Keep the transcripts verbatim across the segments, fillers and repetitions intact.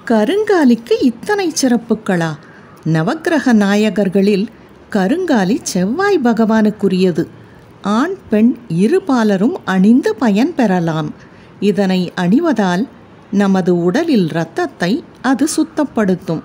கருங்காலிக்கு இத்தனை சிறப்புகளா? நவக்கிரக நாயகர்களில் கருங்காலி செவ்வாய் பகவானுக்குரியது. ஆண் பெண் இருபாலரும் அணிந்து பயன் பெறலாம். இதனை அணிவதால் நமது உடலில் இரத்தத்தை அது சுத்தப்படுத்தும்.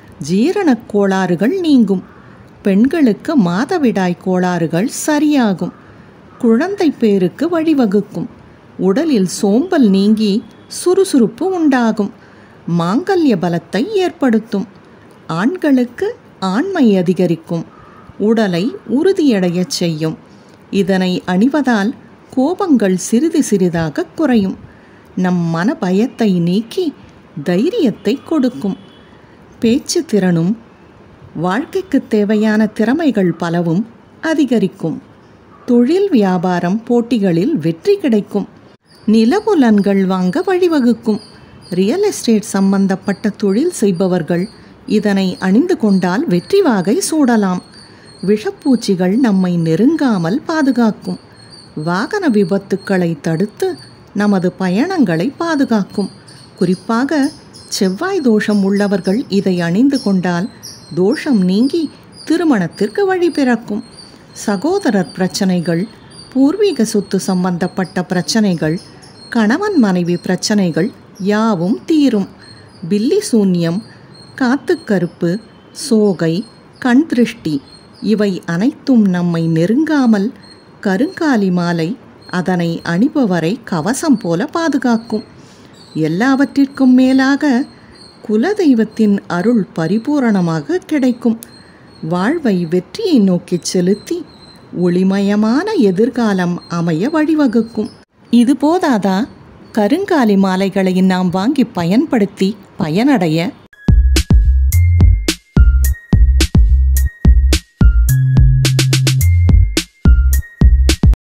ஜீரணக் கோளாறுகள் நீங்கும். பெண்களுக்கு மாதவிடாய் கோளாறுகள் சரியாகும். குழந்தை பேருக்கு வழிவகுக்கும். உடலில் சோம்பல் நீங்கி சுறுசுறுப்பு உண்டாகும். மாங்கல்ய பலத்தை ஏற்படுத்தும். ஆண்களுக்கு ஆண்மை அதிகரிக்கும். உடலை உறுதியடையச் செய்யும். இதனை அணிவதால் கோபங்கள் சிறிது சிறிதாக குறையும். நம் மன பயத்தை நீக்கி தைரியத்தை கொடுக்கும். பேச்சு திறனும் வாழ்க்கைக்கு தேவையான திறமைகள் பலவும் அதிகரிக்கும். தொழில் வியாபாரம் போட்டிகளில் வெற்றி கிடைக்கும். நிலபுலன்கள் வாங்க வழிவகுக்கும். ரியல் எஸ்டேட் சம்பந்தப்பட்ட தொழில் செய்பவர்கள் இதனை அணிந்து கொண்டால் வெற்றி வாகை சூடலாம். விஷப்பூச்சிகள் நம்மை நெருங்காமல் பாதுகாக்கும். வாகன விபத்துக்களை தடுத்து நமது பயணங்களை பாதுகாக்கும். குறிப்பாக செவ்வாய் தோஷம் உள்ளவர்கள் இதை அணிந்து கொண்டால் தோஷம் நீங்கி திருமணத்திற்கு வழி பிறக்கும். சகோதரர் பிரச்சனைகள், பூர்வீக சொத்து சம்பந்தப்பட்ட பிரச்சனைகள், கணவன் மனைவி பிரச்சனைகள் யாவும் தீரும். பில்லி சூன்யம், காத்துக்கருப்பு, சோகை, கண் திருஷ்டி இவை அனைத்தும் நம்மை நெருங்காமல் கருங்காலி மாலை அதனை அணிபவரை கவசம் போல பாதுகாக்கும். எல்லாவற்றிற்கும் மேலாக குலதெய்வத்தின் அருள் பரிபூரணமாக கிடைக்கும். வாழ்வை வெற்றியை நோக்கி செலுத்தி ஒளிமயமான எதிர்காலம் அமைய வழிவகுக்கும். இது போதாதா? கருங்காலி மாலைகளை நாம் வாங்கி பயன்படுத்தி பயனடைய